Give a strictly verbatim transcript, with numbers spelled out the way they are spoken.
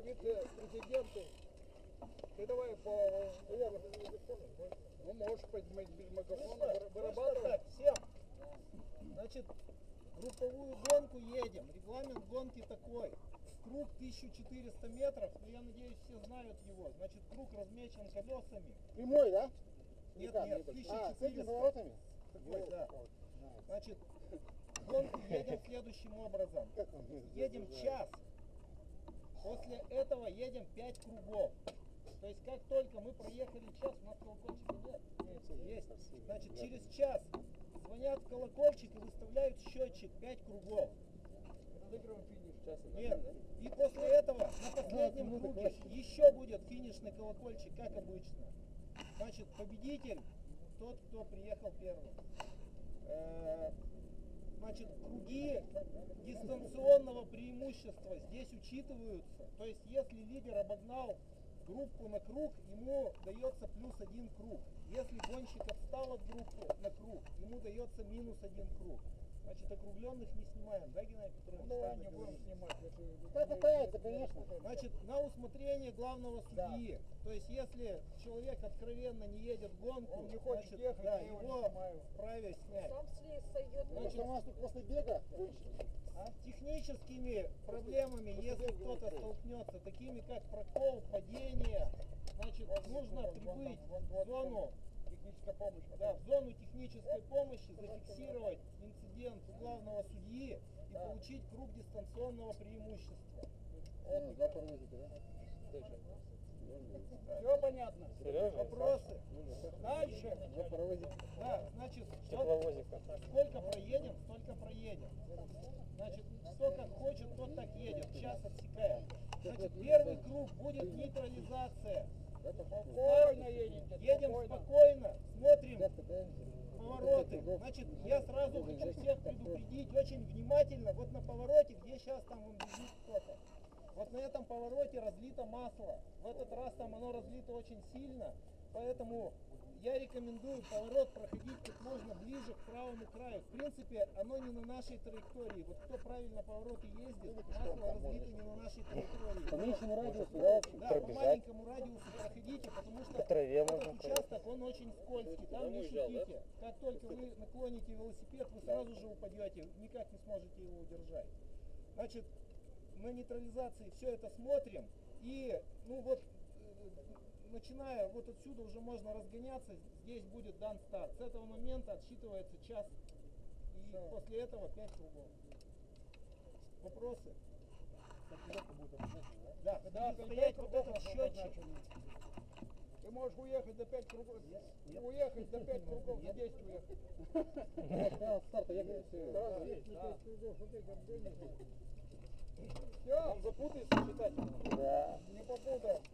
вице-президенту. Ты давай по... Ну, можешь поднимать без мегафона, вырабатывать. Так, всем. Значит, групповую гонку едем. Регламент гонки такой. Круг тысяча четыреста метров, но я надеюсь, все знают его. Значит, круг размечен колесами. Прямой, да? Нет, нет, тысяча четыреста. А, с этими поворотами? Такой, да. Значит, гонку едем следующим образом. Едем час. После этого едем пять кругов. То есть как только мы проехали час, у нас колокольчика нет. Есть. Значит, через час звонят в колокольчик и выставляют счетчик пять кругов. Разыгрываем финиш часа. Нет. И после этого на последнем круге еще будет финишный колокольчик, как обычно. Значит, победитель тот, кто приехал первым. Значит, круги дистанционного преимущества здесь учитываются. То есть, если лидер обогнал группу на круг, ему дается плюс один круг. Если гонщик отстал от группы на круг, ему дается минус один круг. Значит, округленных не снимаем, да, Геннадий Петрович? Ну, давай не будем снимать. Это катается, конечно. Значит, на усмотрение главного судьи. Да. То есть, если человек откровенно не едет в гонку, он не хочет значит, ехать, да, я его его снимаю. вправе снять. Сам слез сойдет. Значит, у нас тут после бега а с техническими проблемами, если кто-то столкнется, такими как прокол, падение, значит, нужно прибыть в зону техническая помощь. Да, в зону технической помощи, зафиксировать инцидент у главного судьи и да. получить круг дистанционного преимущества. Вот, два паровозика, да? Все понятно? Сережа? Вопросы? Дальше. Два паровозика. Да, значит, тепловозика. Сколько проедем, столько проедем. Значит, кто как хочет, тот так едет. Час отсекаем. Значит, первый круг будет нейтрализация. Спокойно едете. Едем спокойно. спокойно, смотрим повороты. Значит, я сразу хочу всех предупредить очень внимательно. Вот на повороте, где сейчас там он бежит кто-то. Вот на этом повороте разлито масло. В этот раз там оно разлито очень сильно. Поэтому я рекомендую поворот проходить как можно ближе к правому краю. В принципе, оно не на нашей траектории. Вот кто правильно повороты ездит, масло разлито не на нашей траектории. По меньшему радиусу, да, Да, по маленькому радиусу проходите, потому что по траве этот можно участок, он очень скользкий, там не шутите. Как только вы наклоните велосипед, вы сразу же упадете, никак не сможете его удержать. Значит, на нейтрализации все это смотрим, и, ну вот, начиная вот отсюда уже можно разгоняться, здесь будет дан старт. С этого момента отсчитывается час, и Все. после этого пять кругов. Вопросы? Да, да, стоять вот этот счетчик. Ты можешь уехать до пять кругов. Нет. Уехать до пять кругов, за десять уехать. Все, запутайся, считать. Не попутай.